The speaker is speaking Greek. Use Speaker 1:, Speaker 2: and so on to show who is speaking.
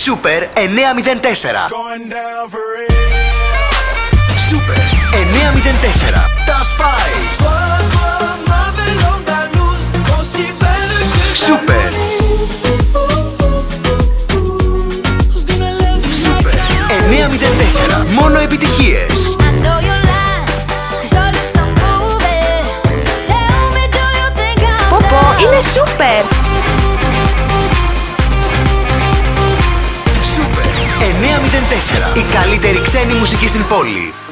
Speaker 1: Super 904. Super 904. Τα σπάει. Super. Super 904. Μόνο επιτυχίες.
Speaker 2: Πω, είναι σούπερ!
Speaker 1: Super 904. Η καλύτερη ξένη μουσική στην πόλη.